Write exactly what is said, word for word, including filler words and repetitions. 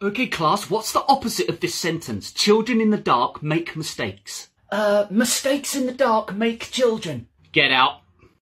Okay, class, what's the opposite of this sentence? Children in the dark make mistakes. Uh, mistakes in the dark make children. Get out.